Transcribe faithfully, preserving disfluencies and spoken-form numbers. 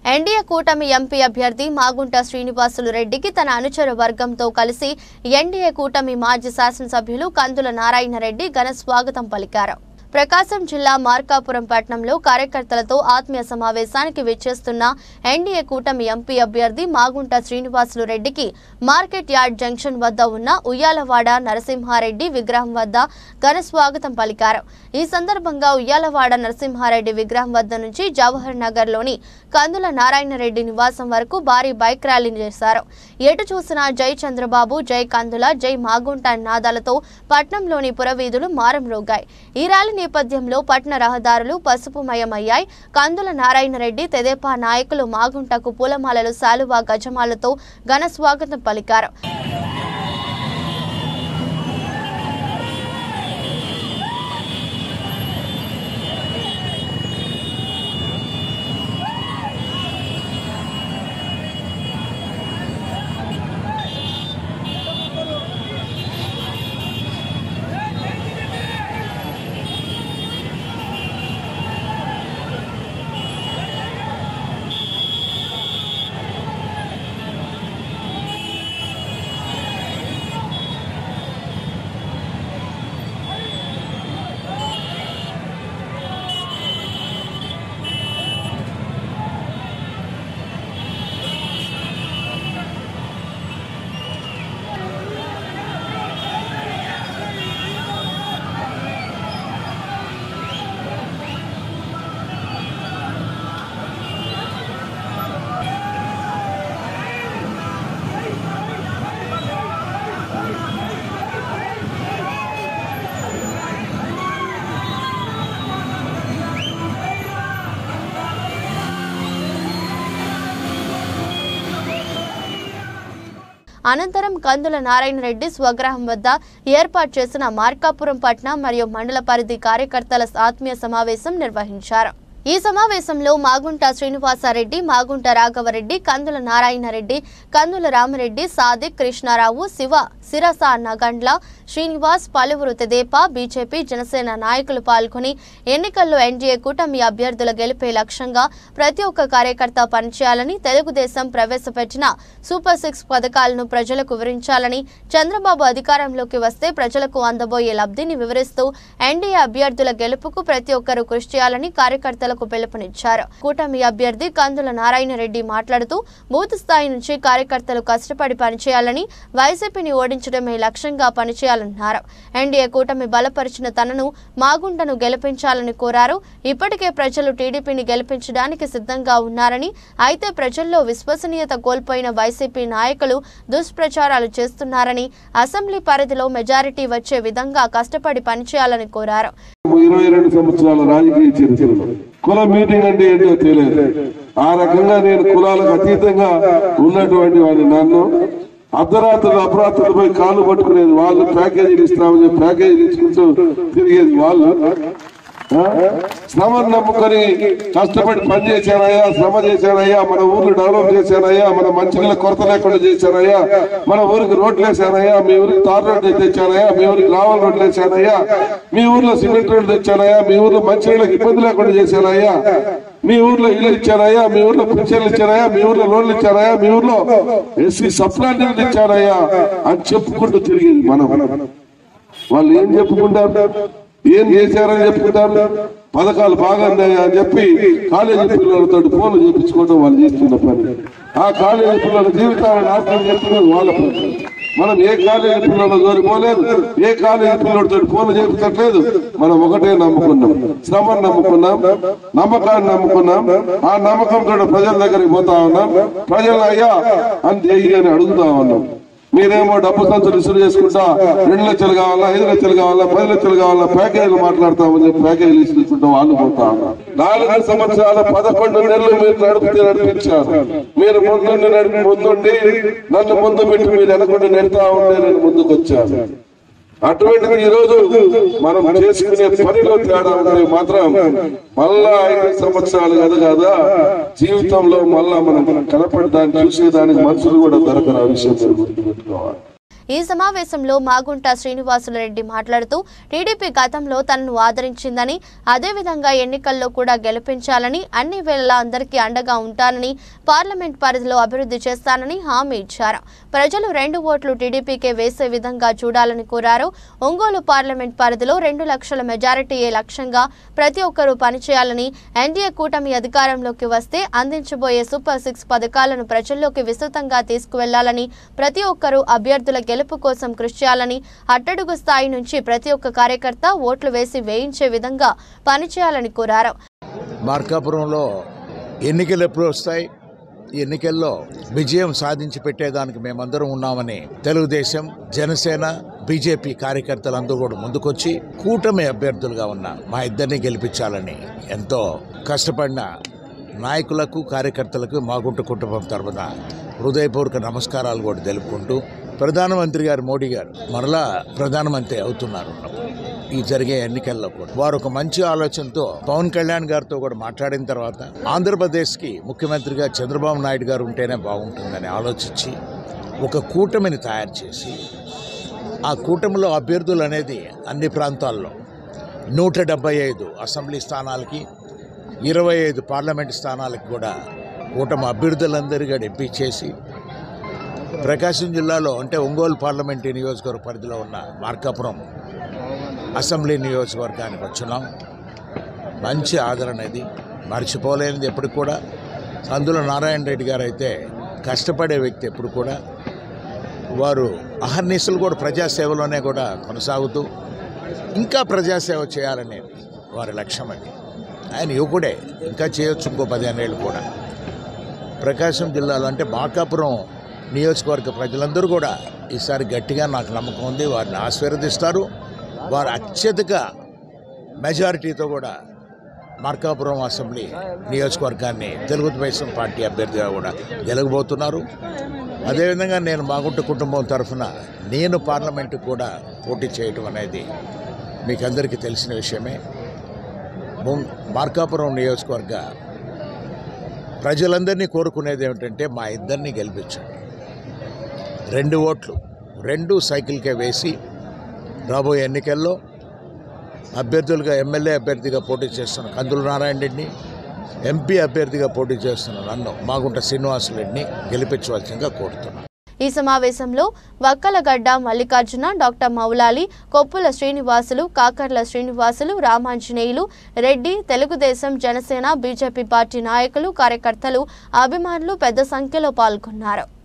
NDA కూటమి MP అభ్యర్థి మాగుంట శ్రీనివాసులు రెడ్డికి తన అనుచర వర్గంతో కలిసి ఎన్డీఏ కూటమి మాజీ శాసనసభ్యులు కందుల నారాయణ రెడ్డి ఘన స్వాగతం పలికారు. ప్రకాశం జిల్లా మార్కాపురం పట్టణంలో కార్యకర్తలతో ఆత్మీయ సమావేశానికి విచ్చేస్తున్న ఎన్డీఏ కూటమి ఎంపీ అభ్యర్థి మాగుంట శ్రీనివాసులు రెడ్డికి మార్కెట్ యార్డ్ జంక్షన్ వద్ద ఉన్న ఉయ్యాలవాడ నరసింహారెడ్డి విగ్రహం వద్ద ఘన స్వాగతం పలికారు. ఈ సందర్భంగా ఉయ్యాలవాడ నరసింహారెడ్డి విగ్రహం వద్ద నుంచి జవహర్ నగర్ లోని కందుల నారాయణ రెడ్డి నివాసం వరకు భారీ బైక్ ర్యాలీ చేశారు. ఎటు చూసినా జై చంద్రబాబు, జై కందుల, జై మాగుంట నాదాలతో పట్నంలోని పురవీధులు మారంరోగాయి. ఈ ర్యాలీ నేపథ్యంలో పట్టణ రహదారులు పసుపుమయమయ్యాయి. కందుల నారాయణ రెడ్డి తెదేపా నాయకులు మాగుంటకు పూలమాలలు, శాలువా, గజమాలతో ఘన స్వాగతం పలికారు. అనంతరం కందుల నారాయణ రెడ్డి స్వగ్రహం వద్ద ఏర్పాటు చేసిన మార్కాపురం పట్టణ మరియు మండల పరిధి కార్యకర్తల ఆత్మీయ సమావేశం నిర్వహించారు. ఈ సమావేశంలో మాగుంట శ్రీనివాసరెడ్డి, మాగుంట రాఘవరెడ్డి, కందుల నారాయణ రెడ్డి, కందుల రామరెడ్డి, సాదిక్, కృష్ణారావు, శివ, సిరస నగండ్ల, శ్రీనివాస్, పలువురు తెదేపా, బీజేపీ, జనసేన నాయకులు పాల్గొని ఎన్నికల్లో ఎన్డీఏ కూటమి అభ్యర్థుల గెలిపే లక్ష్యంగా ప్రతి ఒక్క కార్యకర్త పనిచేయాలని, తెలుగుదేశం ప్రవేశపెట్టిన సూపర్ సిక్స్ పథకాలను ప్రజలకు వివరించాలని, చంద్రబాబు అధికారంలోకి వస్తే ప్రజలకు అందబోయే లబ్ధిని వివరిస్తూ ఎన్డీఏ అభ్యర్థుల గెలుపుకు ప్రతి ఒక్కరూ కృషి చేయాలని కార్యకర్తలకు పిలుపునిచ్చారు. కూటమి అభ్యర్థి కందుల నారాయణ రెడ్డి మాట్లాడుతూ బూత్ స్థాయి నుంచి కార్యకర్తలు కష్టపడి పనిచేయాలని, వైసీపీని ఓడించడమే లక్ష్యంగా పనిచేయాలన్నారు. ఎన్డీఏ కూటమి బలపరిచిన తనను మాగుంటను గెలిపించాలని కోరారు. ఇప్పటికే ప్రజలు టీడీపీని గెలిపించడానికి సిద్ధంగా ఉన్నారని, అయితే ప్రజల్లో విశ్వసనీయత కోల్పోయిన వైసీపీ నాయకులు దుష్ప్రచారాలు చేస్తున్నారని, అసెంబ్లీ పరిధిలో మెజారిటీ వచ్చే విధంగా కష్టపడి పనిచేయాలని కోరారు. ఇరవై రెండు సంవత్సరాల రాజకీయ చరిత్రలో కుల మీటింగ్ అంటే ఏంటో తెలియదు. ఆ రకంగా నేను కులాలకు అతీతంగా ఉన్నటువంటి వాడిని. నన్ను అర్ధరాత్రులు అపరాత్రులు పోయి కాళ్ళు పట్టుకునేది వాళ్ళు, ప్యాకేజీలు ఇస్తామని చెప్పి ప్యాకేజీలు ఇచ్చుకుంటూ తిరిగేది వాళ్ళు. శ్రమను నమ్ముకొని కష్టపడి పని చేశానయ్యా, శ్రమ చేశానయ్యా, మన ఊర్లు డెవలప్ చేశానయ్యా, మన మంచినీళ్ళ కొరత లేకుండా చేశానయ్యా, మన ఊరికి రోడ్లు వేసానయ్యా, మీ ఊరికి తార్ రోడ్లు తెచ్చానయ్యా, మీ ఊరికి రావల్ రోడ్లు వేసానయ్యా, మీ ఊర్లో సిమెంట్ రోడ్లు తెచ్చానయ్యా, మీ ఊర్లో మంచినీళ్ళకి ఇబ్బంది లేకుండా చేశానయ్యా, మీ ఊర్లో ఇల్లు ఇచ్చానయ్యా, మీ ఊర్లో పెన్షన్లు ఇచ్చానయ్యా, మీ ఊర్లో లోన్లు ఇచ్చానయ్యా, మీ ఊర్లో ఎస్సీ సప్లాంటీలు ఇచ్చానయ్యా అని చెప్పుకుంటూ తిరిగేది మనం. వాళ్ళు ఏం చెప్పుకుంటారు, ఏం చేశారని చెప్పుకుంటారు, పథకాలు బాగున్నాయా అని చెప్పి కాలేజీ పిల్లలతో ఫోన్లు చేయించుకోవడం వాళ్ళు చేస్తున్న పని. ఆ కాలేజీ పిల్లల జీవితాలను నాశనం చేస్తున్నది వాళ్ళ పని. మనం ఏ కాలేజీ పిల్లల జోలి పోలేదు, ఏ కాలేజీ పిల్లలతో ఫోన్లు చేయించట్లేదు. మనం ఒకటే నమ్ముకున్నాం, శ్రమను నమ్ముకున్నాం, నమ్మకాన్ని నమ్ముకున్నాం. ఆ నమ్మకంతో ప్రజల దగ్గరికి పోతా ఉన్నాం. ప్రజలు అయ్యా అని అని అడుగుతా ఉన్నాం. మీరేమో డబ్బు సంచులు ఇసురు చేసుకుంటా రెండు లక్షలు కావాలా, ఐదు లక్షలు కావాలా, పది లక్షలు కావాలా, ప్యాకేజీలు మాట్లాడతామని చెప్పి ప్యాకేజీలు ఇసుకుంటాం వాళ్ళు పోతా ఉన్నారు. నాలుగు సంవత్సరాల పదకొండు నెలలు మీరు నడిపితే నడిపించారు. మీరు ముందుండి నడిపి ముందుండి నన్ను ముందు పెట్టి మీరు వెనకుండా నెడతా ఉంటే నేను ముందుకు వచ్చాను. అటువంటిది ఈ రోజు మనం చేసుకునే పనిలో తేడా ఉంటే మాత్రం మళ్ళా ఐదు సంవత్సరాలు కదా కదా జీవితంలో మళ్ళా మనం కనపడదాన్ని చూసేదానికి మనుషులు కూడా దొరకరు. ఆ విషయం గుర్తుపెట్టుకోవాలి. ఈ సమావేశంలో మాగుంట శ్రీనివాసులరెడ్డి మాట్లాడుతూ టీడీపీ గతంలో తనను ఆదరించిందని, అదేవిధంగా ఎన్నికల్లో కూడా గెలిపించాలని, అన్ని వేళలా అందరికీ అండగా ఉంటానని, పార్లమెంట్ పరిధిలో అభివృద్ధి చేస్తానని హామీ ఇచ్చారు. ప్రజలు రెండు ఓట్లు టీడీపీకే వేసే విధంగా చూడాలని కోరారు. ఒంగోలు పార్లమెంట్ పరిధిలో రెండు లక్షల మెజారిటీయే లక్ష్యంగా ప్రతి ఒక్కరూ పనిచేయాలని, ఎన్డీఏ కూటమి అధికారంలోకి వస్తే అందించబోయే సూపర్ సిక్స్ పథకాలను ప్రజల్లోకి విస్తృతంగా తీసుకువెళ్లాలని, ప్రతి ఒక్కరూ అభ్యర్థుల గెలుపు కోసం కృషి చేయాలని, అట్టడుగు స్థాయి నుంచి ప్రతి ఒక్క కార్యకర్త ఓట్లు వేసి వేయించే విధంగా పనిచేయాలని కోరారు. మార్కాపురంలో ఎన్నికలు ఎప్పుడు వస్తాయి, ఈ ఎన్నికల్లో విజయం సాధించి పెట్టేదానికి మేమందరం ఉన్నామని తెలుగుదేశం, జనసేన, బీజేపీ కార్యకర్తలందరూ కూడా ముందుకొచ్చి కూటమి అభ్యర్థులుగా ఉన్న మా ఇద్దరిని గెలిపించాలని ఎంతో కష్టపడిన నాయకులకు, కార్యకర్తలకు మాగుంట కుటుంబం తరపున హృదయపూర్వక నమస్కారాలు కూడా తెలుపుకుంటూ, ప్రధానమంత్రి గారు మోడీ గారు మరలా ప్రధానమంత్రి అవుతున్నారు. ఈ జరిగే ఎన్నికల్లో కూడా వారు ఒక మంచి ఆలోచనతో పవన్ కళ్యాణ్ గారితో కూడా మాట్లాడిన తర్వాత ఆంధ్రప్రదేశ్కి ముఖ్యమంత్రిగా చంద్రబాబు నాయుడు గారు ఉంటేనే బాగుంటుందని ఆలోచించి ఒక కూటమిని తయారు చేసి, ఆ కూటమిలో అభ్యర్థులు అనేది అన్ని ప్రాంతాల్లో నూట డెబ్బై ఐదు అసెంబ్లీ స్థానాలకి, ఇరవై ఐదు పార్లమెంట్ స్థానాలకు కూడా కూటమి అభ్యర్థులందరిగా ఎంపికేసి ప్రకాశం జిల్లాలో అంటే ఒంగోలు పార్లమెంటు నియోజకవర్గ పరిధిలో ఉన్న మార్కాపురం అసెంబ్లీ నియోజకవర్గానికి వచ్చున్నాం. మంచి ఆదరణ ఇది, మర్చిపోలేనిది. ఎప్పుడు కూడా కందుల నారాయణ రెడ్డి గారు అయితే కష్టపడే వ్యక్తి. ఎప్పుడు కూడా వారు అహర్నిశలు కూడా ప్రజాసేవలోనే కూడా కొనసాగుతూ ఇంకా ప్రజాసేవ చేయాలనే వారి లక్ష్యం. అది ఆయన యువకుడే, ఇంకా చేయొచ్చు ఇంకో పదిహేను ఏళ్ళు కూడా. ప్రకాశం జిల్లాలో అంటే మార్కాపురం నియోజకవర్గ ప్రజలందరూ కూడా ఈసారి గట్టిగా నాకు నమ్మకం ఉంది, వారిని ఆశీర్వదిస్తారు. వారు అత్యధిక మెజారిటీతో కూడా మార్కాపురం అసెంబ్లీ నియోజకవర్గాన్ని తెలుగుదేశం పార్టీ అభ్యర్థిగా కూడా గెలవబోతున్నారు. అదేవిధంగా నేను మాగుంట కుటుంబం తరఫున నేను పార్లమెంటు కూడా పోటీ చేయడం అనేది మీకు అందరికీ తెలిసిన విషయమే. మార్కాపురం నియోజకవర్గ ప్రజలందరినీ కోరుకునేది ఏమిటంటే మా ఇద్దరిని గెలిపించండి. రెండు ఓట్లు రెండు సైకిల్కే వేసి రాబోయే ఎన్నికల్లో అభ్యర్థులుగా ఎమ్మెల్యే అభ్యర్థిగా పోటీ చేస్తున్న కందుల నారాయణ రెడ్డిని, ఎంపీ అభ్యర్థిగా పోటీ చేస్తున్న నన్ను మాగుంట శ్రీనివాసులరెడ్డిని గెలిపించవలసిందిగా కోరుతున్నాను. ఈ సమావేశంలో Vakkalagadda Mallikarjuna, doctor Moulali, Koppula Srinivasulu, Kakarla Srinivasulu, Ramanjaneyulu Reddy, Telugu Desam, Janasena, BJP party నాయకులు, కార్యకర్తలు, అభిమానులు పెద్ద సంఖ్యలో పాల్గొన్నారు.